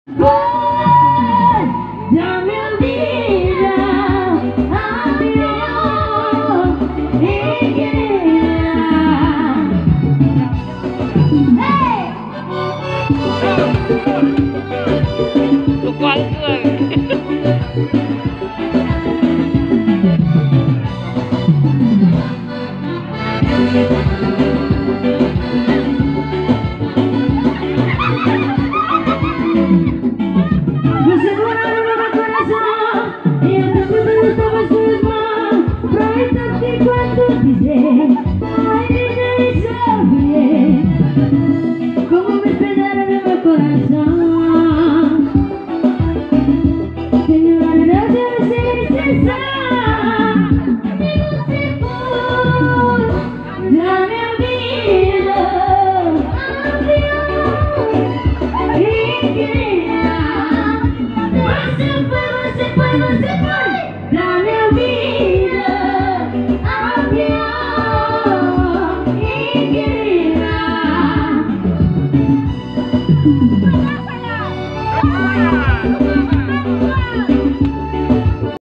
Pues, ya me olvida, adiós, y queda. ¡Hey! Lo cual, No se borra de nuevo corazón y el tiempo te estaba en sus manos. Prometerte cuando dice, ay, dice, sabía cómo me esperaron en mi corazón. Que no vale la pena ser sincera. Amigos y por, ya me olvido, adiós, y queda. Se fue, ya me olvido, adiós, y queda.